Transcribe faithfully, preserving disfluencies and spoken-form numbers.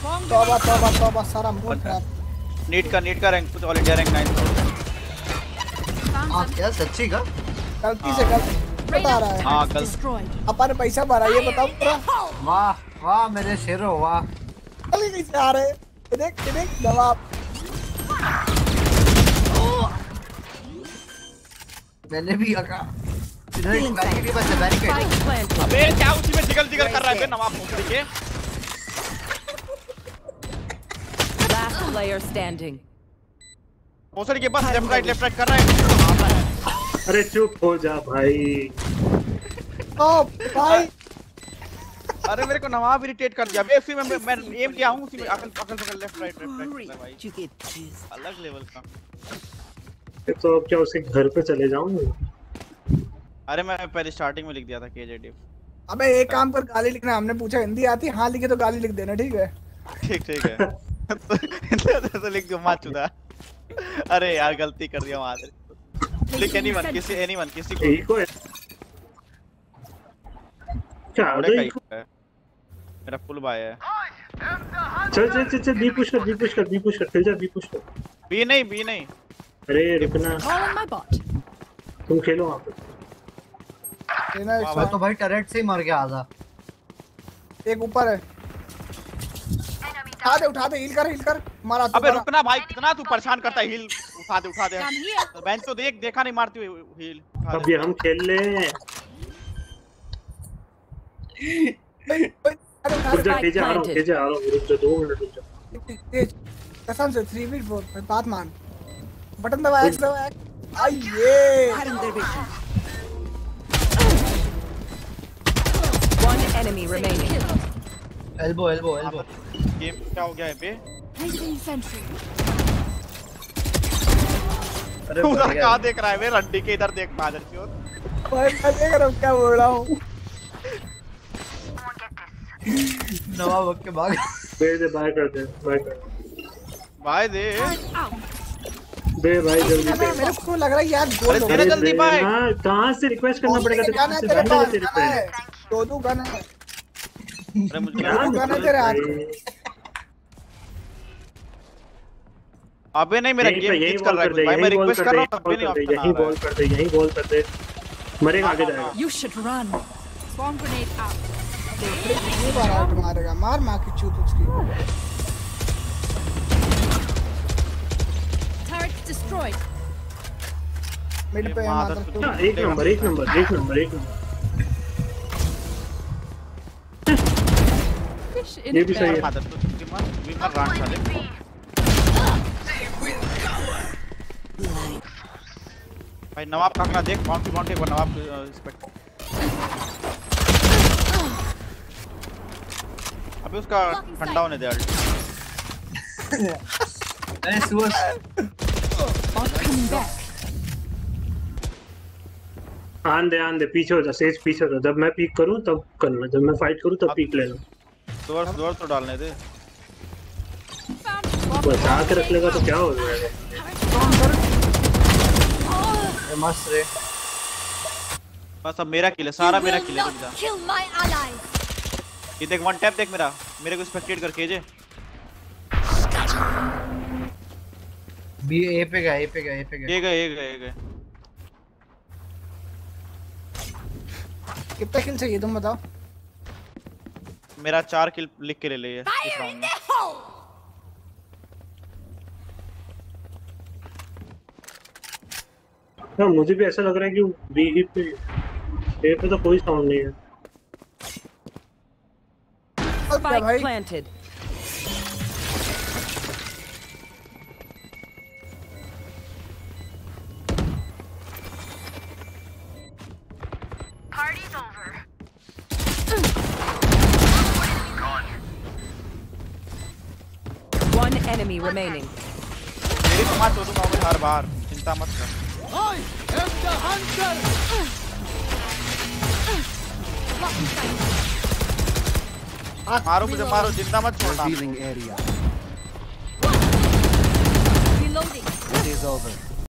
तौबा तौबा तौबा सारा मूड खराब। नीट का नीट का रैंक कुछ ऑल इंडिया रैंक नाइन। हां क्या सच्ची का? गलती से गलती बता रहा है। हां गलती। अपन ने पैसा भरा ये बताओ पूरा। वाह वाह मेरे शेरो वाह। चल कैसे आ रहे? देख देख जवाब। मैंने भी आका इधर एक बैरिकेड बचा बैरिकेड। अबे क्या उसी में जिगल जिगल कर रहा है बे नवाब भोसड़ी के। Last player standing. भोसड़ी के बस लेफ्ट राइट लेफ्ट राइट कर रहा है। अरे चुप हो जा भाई। ओ भाई अरे मेरे को नवाब इरिटेट कर दिया। बेसी में मैं एम किया हूं उसी में अकल अकल पकड़ लेफ्ट राइट लेफ्ट राइट भाई। अलग लेवल का। तो अब क्या उसके घर पे चले जाऊं? अरे मैं पहले स्टार्टिंग में लिख दिया था केजेडी। अबे एक काम कर गाली लिखना। हमने पूछा हिंदी आती हां लिखे तो गाली लिख देना ठीक है। ठीक ठीक है। तो लिख दो मार चुदा। अरे यार गलती कर दिया वहां से। लिख एनीवन किसी एनीवन किसी को को क्या मेरा फुल बाय है। चल चल चल चल बी पुश कर बी पुश कर बी पुश कर चल जा बी पुश कर। बी नहीं बी नहीं। अरे रुकना तुम खेलो वहां पे। वो तो भाई टरेट से ही मर गया आधा। एक ऊपर है। उठा दे उठा दे हील कर हील कर मारा। अबे रुकना भाई कितना तू परेशान करता है हील उठा दे उठा दे। बेंच तो देख देखा नहीं मारती हुई हील। अब ये हम खेल ले। रुक जा तेज आ रहा हूं तेज आ रहा हूं रुक जा दो मिनट रुक जा। तेज कसम से थ्री वी फोर बात मान। बटन दबा एक्स दबा एक्स। आइए One enemy remaining. Elbow elbow elbow. Game क्या हो गया है बे? अरे उधर कहां देख रहा है बे? रड्डी के इधर देख मादर की ओर। भाई मैं देख रहा हूं क्या बोल रहा हूं। नवाब के भाग दे दे बाय कर दे बाय कर बाय दे दे भाई जल्दी से। मेरे को लग रहा है यार गोल हो तेरे जल्दी बाय। हां कहां से रिक्वेस्ट करना पड़ेगा तेरे पास? दो दो गन है। अरे मुझे गन है तेरे हाथ में। अबे नहीं मेरा गेम कीच कर रहा है भाई। मैं रिक्वेस्ट कर रहा हूं तब भी नहीं ऑप्शन आ रहा है। यही बॉल कर दे यही बॉल कर दे मरेगा आगे जाएगा। You should run. Bomb grenade out. ये बार आउट मारेगा मार मार की चूत उसकी। Turret destroyed. मिड पे मार तू। एक नंबर एक नंबर एक नंबर एक नंबर। ये भी सही है। मादर तो विमर विमर रान साले। भाई नवाब काकड़ा देख बाउंटी बाउंटी पर नवाब रिस्पेक्ट। अबे उसका ठंडा होने दे अल्ट। अरे सुअर आन दे आन दे पीछे हो जा सेज पीछे हो जा। जब मैं पीक करूं तब करना जब मैं फाइट करूं तब पीक लेना। जोर जोर तो डालने दे। बचा के रख लेगा तो क्या हो जाएगा। ये मस्त रे। बस अब मेरा किल है सारा मेरा किल है। ये देख वन टैप देख मेरा मेरे को स्पेक्टेट करके जे। बी ए पे गया ए पे गया ए पे गया। ये गए ये गए ये गए। कितना किल चाहिए तुम बताओ? मेरा चार किल लिख के ले ले इस राउंड में। हाँ मुझे भी ऐसा लग रहा है कि बी पे ए पे तो कोई साउंड नहीं है। Spike planted. Party's over. One enemy remaining. मेरी तो मार दूंगा मैं हर बार चिंता मत कर। I am the hunter. मारो मुझे मारो जिंदा मत छोड़ना। Revealing area. Reloading. It is over.